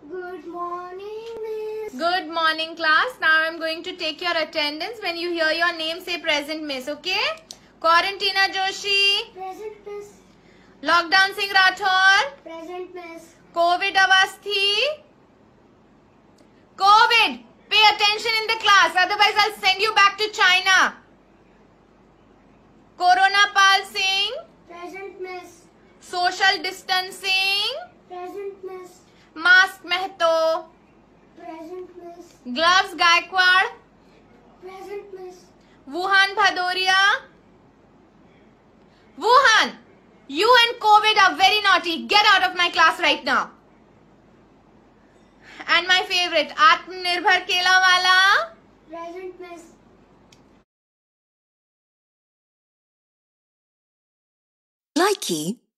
Good morning, Miss. Good morning, class. Now I'm going to take your attendance. When you hear your name, say present, Miss. Okay? Quarantina Joshi. Present, Miss. Lockdown Singh Rathore. Present, Miss. COVID Avasthi. COVID. Pay attention in the class. Otherwise, I'll send you back to China. Corona Pal Singh. Present, Miss. Social distancing. Present, Miss. Mask Mehto. Present, Miss. Gloves Gaikwad. Present, Miss. Wuhan Bhadoria. Wuhan, you and COVID are very naughty. Get out of my class right now. And my favorite, Atmanirbhar Kelawala. Present, Miss. Likey